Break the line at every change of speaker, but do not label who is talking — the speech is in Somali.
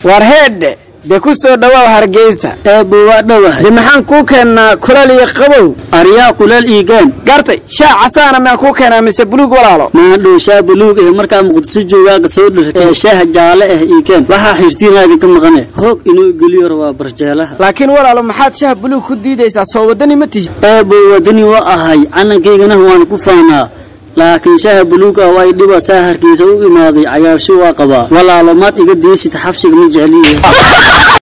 warheed de ku soo dhawaw Hargeysa
buuwa dhawahay
maxaan ku keenaa kulal iyo qabow
ariya kulal iigan
gartay shaa casaana ma ku keenaa mise buluug walaalo
ma dhoosha buluug marka Muqdisho jooga soo dhirtay shaah jaale iigan waxa xirtiinaadi ka maqane hoog inuu galiyo waa barjeelaha
laakiin walaalo maxaad shaah buluug ku diidaysaa soo wadani ma tihi
buuwa wadani waa ahay anankayga waan ku faanaa laakiin shaah buluug way dhiba saaharkiisa u imaaday cayaarsho waa qaba walaalo maad iga deesid xabsiga ma jeceliyo